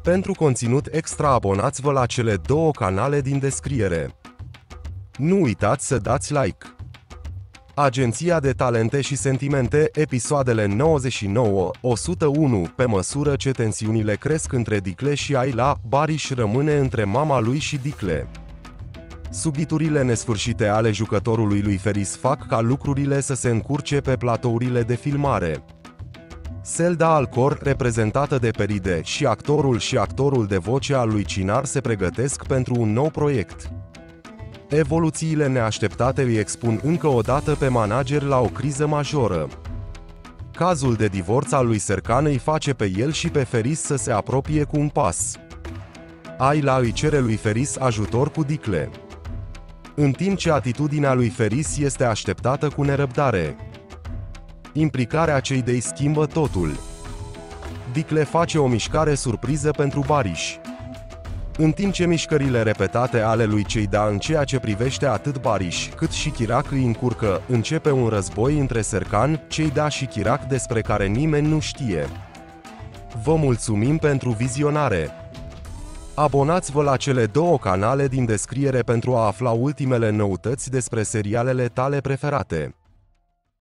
Pentru conținut extra abonați-vă la cele două canale din descriere. Nu uitați să dați like. Agenția de talente și sentimente, episoadele 99-101. Pe măsură ce tensiunile cresc între Dicle și Ayla, Bariș rămâne între mama lui și Dicle. Subiturile nesfârșite ale jucătorului lui Ferris fac ca lucrurile să se încurce pe platourile de filmare. Selda Alcor, reprezentată de Peride, și actorul de voce al lui Cinar se pregătesc pentru un nou proiect. Evoluțiile neașteptate îi expun încă o dată pe manager la o criză majoră. Cazul de divorț al lui Serkan îi face pe el și pe Ferris să se apropie cu un pas. Ayla îi cere lui Ferris ajutor cu Dicle. În timp ce atitudinea lui Ferris este așteptată cu nerăbdare. Implicarea cei doi schimbă totul. Dicle face o mișcare surpriză pentru Bariș. În timp ce mișcările repetate ale lui Ceida în ceea ce privește atât Bariș cât și Chirac îi încurcă, începe un război între Serkan, Ceida și Chirac despre care nimeni nu știe. Vă mulțumim pentru vizionare! Abonați-vă la cele două canale din descriere pentru a afla ultimele noutăți despre serialele tale preferate.